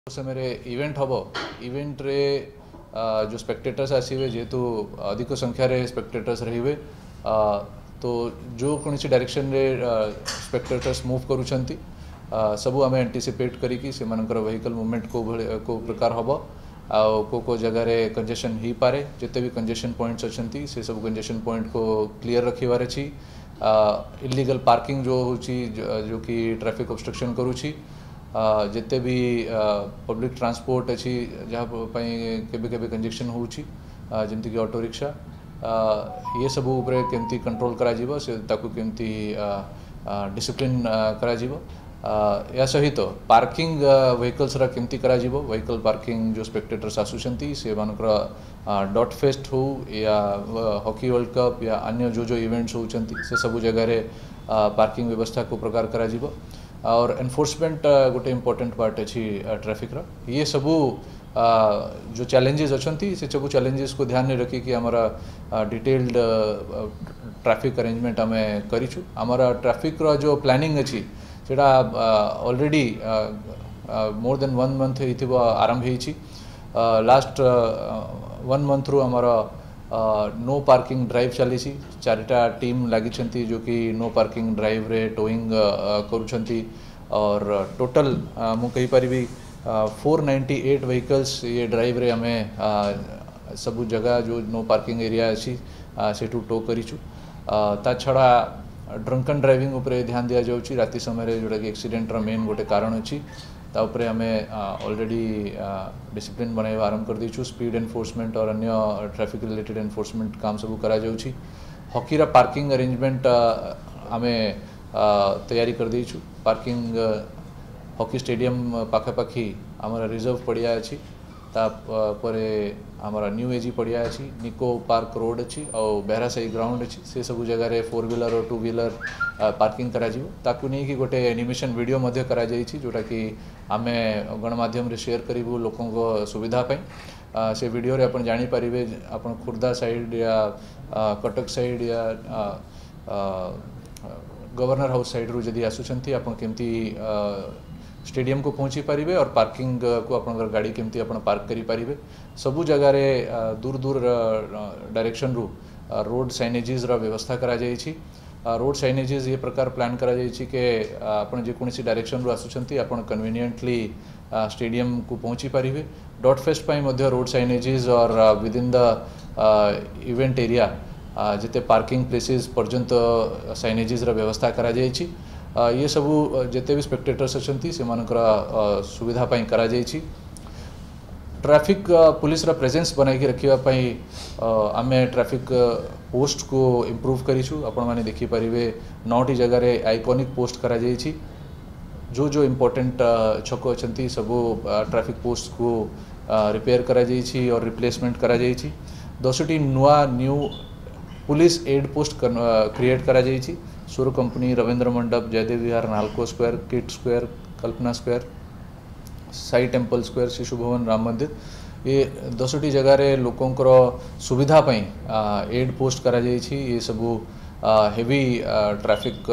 समय इवेंट हम इवेंट रे जो स्पेक्टेटर्स आसवे जेहेतु अधिक संख्यार स्पेक्टेटर्स रे तो जो कौन डायरेक्शन रे स्पेक्टेटर्स मूव करुँच सबू आम एंटीसिपेट करिकी से व्हीकल मूवमेंट को प्रकार हम को जगार कंजेशन हो पारे जिते भी कंजेशन पॉइंट्स अच्छा से सब कंजेशन पॉइंट को क्लीयर रखिबार अच्छी इलीगल पार्किंग जो होची जो कि ट्रैफिक ऑब्स्ट्रक्शन करुँची जिते भी पब्लिक ट्रांसपोर्ट अच्छी जहाँ केबे केबे कंजेशन होची जमती कि ऑटो रिक्शा ये सब उपरे केमती कंट्रोल करा जीवो से ताकू केमती डिसिप्लिन करा जीवो या सहित पार्किंग व्हीकल्स रा केमती करा जीवो व्हीकल पार्किंग जो स्पेक्टेटर्स आसुचंती से मानकर डॉट फेस्ट हो या हॉकी वर्ल्ड कप या अन्य जो इवेंट्स होचंती से सब जगह रे पार्किंग व्यवस्था को प्रकार करा जीवो और एनफोर्समेंट गोटे इम्पोर्टेंट पार्ट अच्छी ट्रैफिक रा ये सबू जो चैलेंजेस अच्छी से सब चैलेंजेस को ध्यान में रखी कि हमारा डिटेल्ड ट्रैफिक अरेंजमेंट आम करूँ हमारा ट्रैफिक रा जो प्लानिंग अच्छी सेटा ऑलरेडी मोर देन 1 मंथ हो आरंभ होती लास्ट 1 मंथ रु हमारा नो पार्किंग ड्राइव चली 4टा टीम लगी जो कि नो पार्किंग ड्राइव रे टोइंग करुँच और टोटल मुझे पारि 498 व्हीकल्स ये ड्राइव रे हमें सबू जगह जो नो पार्किंग एरिया अच्छी से टो करूँ ता छड़ा ड्रंकन ड्राइविंग उपरे ध्यान दिया जाउची राति समय जोटा कि एक्सीडेंट मेन गोटे कारण अच्छी ताऊपर आम ऑलरेडी डिसिप्लिन बनवा आरंभ कर दीचु स्पीड एनफोर्समेंट और अन्य ट्रैफिक रिलेटेड एनफोर्समेंट काम सब करा जाउची हॉकीरा पार्किंग अरेंजमेंट आम तैयारी कर दीचु पार्किंग हॉकी स्टेडियम पाखापाखी आमर रिजर्व पड़िया अच्छी तापरे आमर न्यू एजी पड़िया अच्छी निको पार्क रोड अच्छी और बेहरा साई ग्राउंड अच्छी से सब जगह 4 व्हीलर और 2 व्हीलर पार्किंग करा ताकू नहीं कि गोटे एनिमेशन वीडियो मध्य करा जोटा कि आम गणमाध्यम रे शेयर करूँ लोकों को सुविधा पाई से वीडियो रे अपन जानी पारिबे अपन खुर्दा साइड या कटक साइड या गवर्नर हाउस साइड रू जदि आसुचंती अपन केमती स्टेडियम को पहुँची पारिबे और पार्किंग को अपन गाड़ी केमती अपन पार्क करी पारिबे सबू जगार दूर दूर डायरेक्शन रू रोड साइनेजेस रा व्यवस्था करा जायछि रोड साइनेजेस ये प्रकार प्लान करा जायछि कि अपन जेकोसी डायरेक्शन रू आसुचंती अपन कन्वीनियंटली स्टेडियम को पहुँची पारिबे डॉट फेस्ट पाई मध्य रोड साइनेजेस और within the event area जिते पार्किंग प्लेसेस पर्यंत साइनेजेस रा व्यवस्था करा जायछि ये सबू जिते भी स्पेक्टेटर्स अच्छी से सुविधा पाई करा जायछि ट्रैफिक पुलिस रा प्रेजेंस बनाई रखापी आम ट्रैफिक पोस्ट को इम्प्रूव करूँ आपण मैंने देखिपारे 9टी जगार आइकॉनिक पोस्ट करा जायछि जो इम्पोर्टेंट छक अच्छी सबू ट्रैफिक पोस्ट को रिपेयर करा जायछि और रिप्लेसमेंट करा जायछि 10टी नुआ new police aid post create करा जायछि सूर कंपनी Rabindra Mandap Jaydev Vihar Nalco square KIIT square Kalpana square Sai temple square Shishu Bhawan Ram मंदिर ये 10टी जगार लोकंकर सुविधा पाई एड पोस्ट करा जायछि ये सबू हेवी ट्रैफिक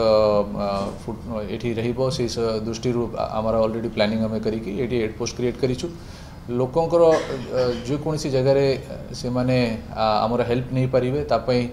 एठी रहिबो से दृष्टि आमर ऑलरेडी प्लानिंग आम करिकी एठी एड पोस्ट क्रिएट करिछु लोकंकर जो कौन सी जगह से माने आमर हेल्प नहीं पारिबे तापई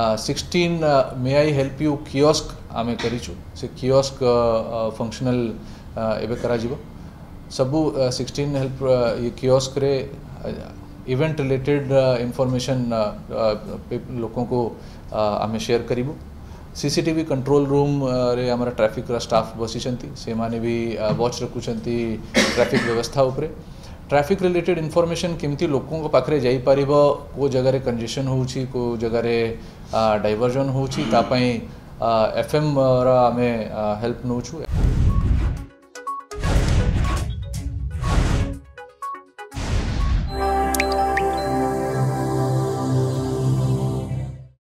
16 may I help you kiosk आम करिछु से कियोस्क फंक्शनल एबे करा जिवो सबू 16 हेल्प ये कियोस्क रे इवेंट रिलेटेड इंफॉर्मेशन लोकों को आम शेयर करिबु सीसीटीवी कंट्रोल रूम रे हमारा ट्रैफिक रा स्टाफ बसिचंती से माने भी वॉच रखुचंती ट्रैफिक व्यवस्था उपरे ट्रैफिक रिलेटेड इनफॉरमेशन केमती लोकों को पाखरे जाई पारिबो को जगह कंजेशन होउची को जगह डाइवर्जन होउची तापई एफएम रा आमे हेल्प नौछु।